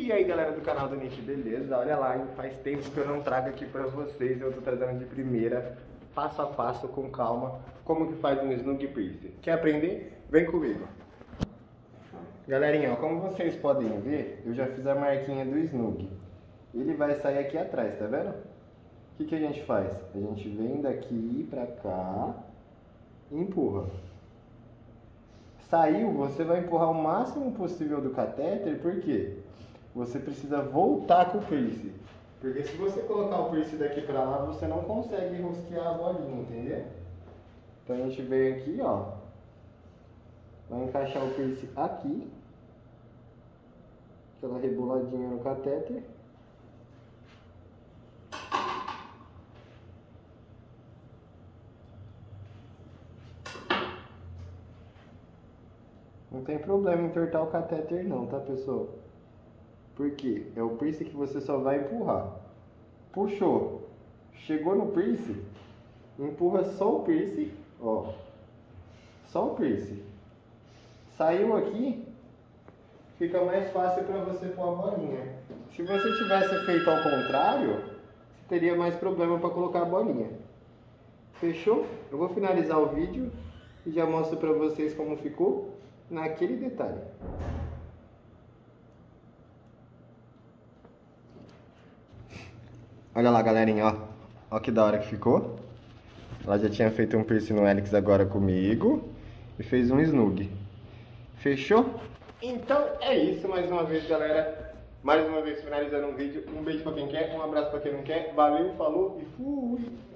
E aí galera do canal do Nick, beleza? Olha lá, hein? Faz tempo que eu não trago aqui pra vocês. Eu tô trazendo de primeira, passo a passo, com calma, como que faz um snug piercing. Quer aprender? Vem comigo. Galerinha, ó, como vocês podem ver, eu já fiz a marquinha do snug. Ele vai sair aqui atrás, tá vendo? O que a gente faz? A gente vem daqui pra cá e empurra. Saiu, você vai empurrar o máximo possível do catéter, por quê? Você precisa voltar com o piercing. Porque se você colocar o piercing daqui pra lá, você não consegue rosquear a bolinha, entendeu? Então a gente vem aqui, ó. Vai encaixar o piercing aqui. Aquela reboladinha no catéter. Não tem problema entortar o catéter não, tá pessoal? Por quê? É o piercing que você só vai empurrar. Puxou. Chegou no piercing. Empurra só o piercing. Ó. Só o piercing. Saiu aqui. Fica mais fácil para você pôr a bolinha. Se você tivesse feito ao contrário, você teria mais problema para colocar a bolinha. Fechou? Eu vou finalizar o vídeo e já mostro para vocês como ficou naquele detalhe. Olha lá, galerinha, ó. Ó que da hora que ficou. Ela já tinha feito um piercing no hélix agora comigo e fez um snug. Fechou? Então é isso, mais uma vez, galera. Mais uma vez finalizando um vídeo. Um beijo pra quem quer, um abraço pra quem não quer. Valeu, falou e fui!